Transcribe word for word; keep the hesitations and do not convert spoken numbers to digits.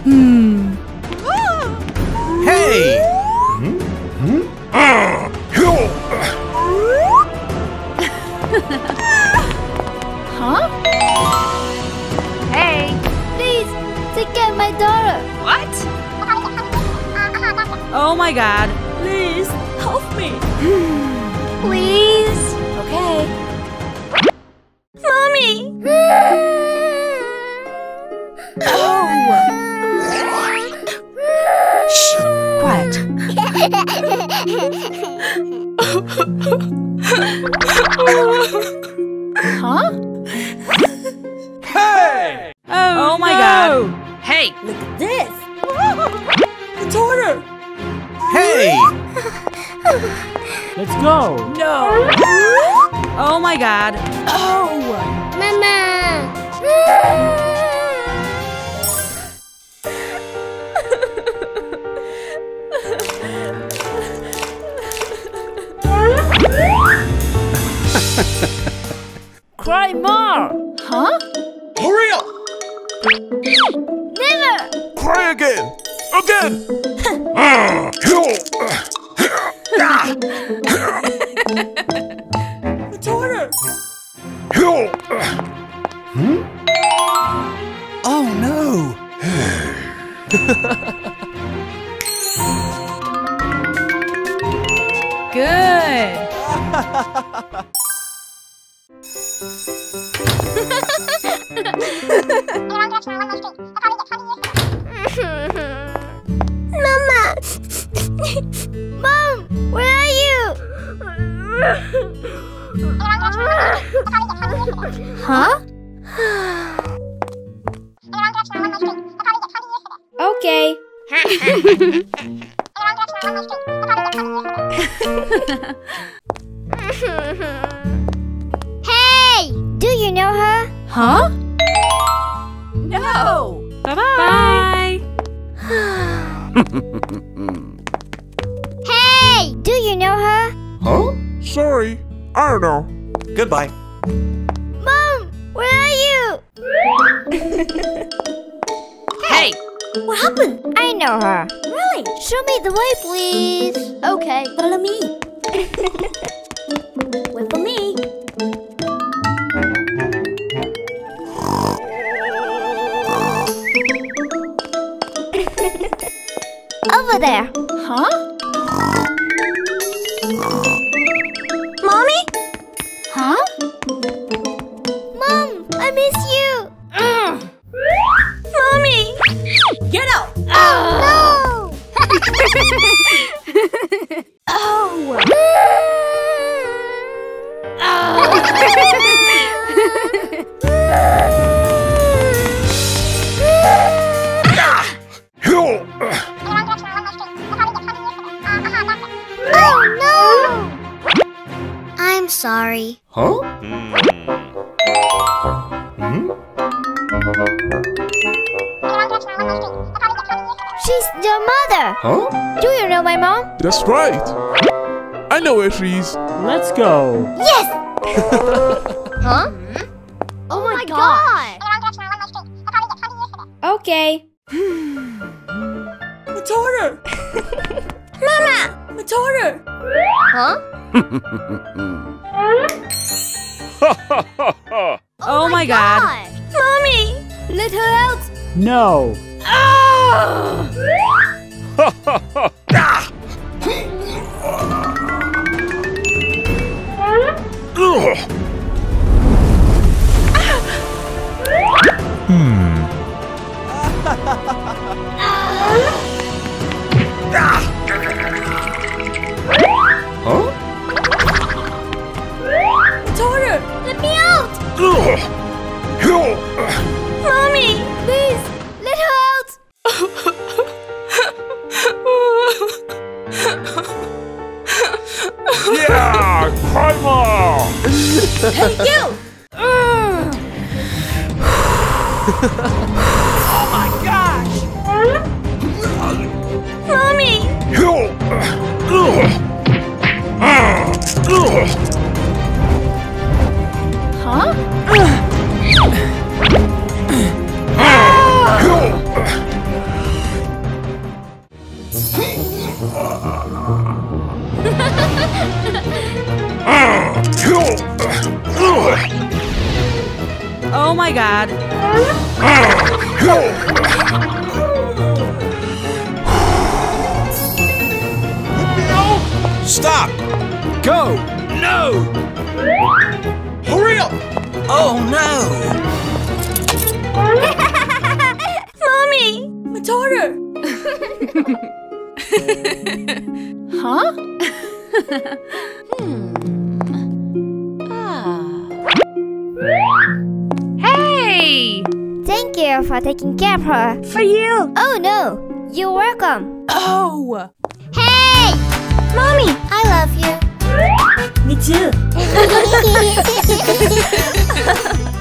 Hmm. Hey! Huh? Hey! Please, take care of my daughter. What? Oh my god. Please, help me. Please? Okay. Mommy! Oh! Shh! Quiet. Huh? Hey! Oh, oh my god. Hey! Look at this. The daughter! Hey! Let's go. No! Oh my god. Oh! Mama. Cry more. Huh? Hurry up! Never! Cry again! Again! The daughter! Hmm? Oh no! Good. Mama. Mom, where are you? Huh? Okay. Hey, do you know her? Huh? No! Bye-bye. Hey, do you know her? Huh? Sorry, I don't know. Goodbye. Mom, where are you? Hey! What happened? I know her. Really? Show me the way, please. Okay, follow me. Wait for me. Over there. Huh? Mommy? Huh? Mom, I miss you. Mommy! Get out! Oh, no! Oh! Oh, no! I'm sorry. Huh? Hmm? She's your mother. Huh? Do you know my mom? That's right. I know where she is. Let's go. Yes! Huh? Oh my god! Okay. The daughter! Mama! The daughter! Huh? Oh my god. Mommy! Let her out. No. Oh! Hmm. Huh? Daughter! Let me out! Mommy! Please, let her out! Yeah! Cry more! Hey, you! Oh my gosh! Mommy! Huh? Stop! Go! No! Hurry up! Oh no! Mommy! My daughter! Huh? hmm. Ah. Hey! Thank you for taking care of her. For you! Oh no! You're welcome. Oh! Hey! Mommy! I love you. Me too!